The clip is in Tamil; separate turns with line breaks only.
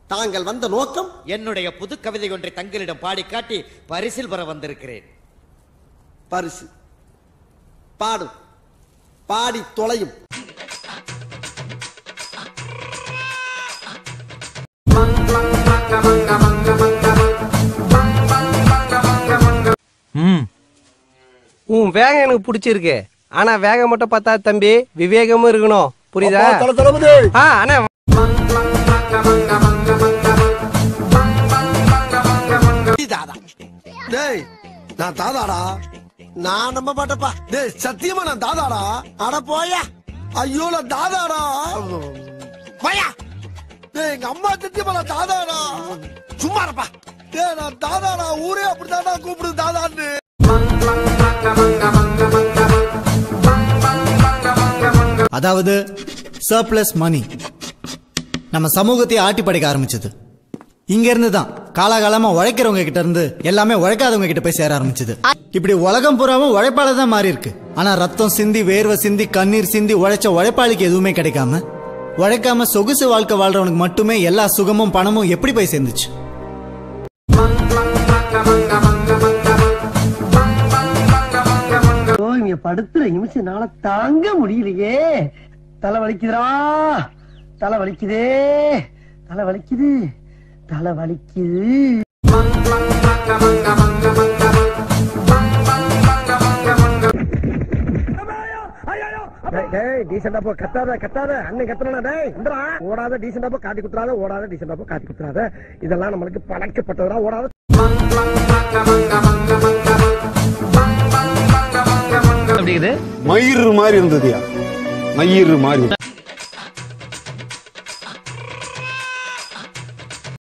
தாங்கள் வந்த நோக்கம்?
என்னுடைய புது கவிதை ஒன்றை தங்களிடம் பாடி காட்டி பரிசில் பெற வந்திருக்கிறேன்.
பரிசு பாடும், பாடி தொலையும்.
உன் வேகம் எனக்கு பிடிச்சிருக்கு. ஆனா வேகம் மட்டும் பார்த்தா தம்பி, விவேகமும் இருக்கணும். புரியுதா?
டேய், நான் தாதாடா. நான் நம்ப மாட்டேப்பா. டேய், சத்தியமா நான் தாதாடா. அட போயா. ஐயோ, நான் தாதாடா. போயா. டேய், எங்க அம்மா சத்தியமா நான் தாதாடா. சும்மா இருப்பா. டேய், நான் தாதாடா. ஊரே அப்படித்தாடா கூப்பிடுது தாதான்னு.
அதாவது சர்ப்ளஸ் மணி நம்ம சமூகத்தை ஆட்டி படைக்க ஆரம்பிச்சது. இங்க இருந்து தான் காலாகாலமா உழைக்கிறவங்க கிட்ட இருந்து எல்லாமே உழைக்காதவங்க கிட்ட போய் சேர ஆரம்பிச்சது. இப்படி உலகம் பூராவும் உழைப்பால தான் மாறி இருக்கு. ஆனா ரத்தம் சிந்தி, வேர்வை சிந்தி, கண்ணீர் சிந்தி உழைச்ச உழைப்பாளிக்கு எதுவுமே கிடைக்காம, உழைக்காம சொகுசு வாழ்க்கை வாழ்றவனுக்கு மட்டுமே எல்லா சுகமும் பணமும் எப்படி போய் சேர்ந்துச்சு?
படுத்துற நிமிஷம்னால தாங்க முடியலையே. தலை வலிக்குதுடா, தலை வலிக்குதே, தலை வலிக்குது, தலை வலிக்குது. டீசெண்டா போ, கத்தாத கத்தாத. அண்ணன் கத்துறா. டேய் ஓடாத, டீசெண்டா போ, காட்டி குத்துறாத. ஓடாத, டீசெண்டா போ, காட்டி குத்துறாத. இதெல்லாம் நம்மளுக்கு பழக்கப்பட்டதா. ஓடாத.
அப்படி இது
மயிறு மாதிரி இருந்ததுயா, மயிறு மாதிரி.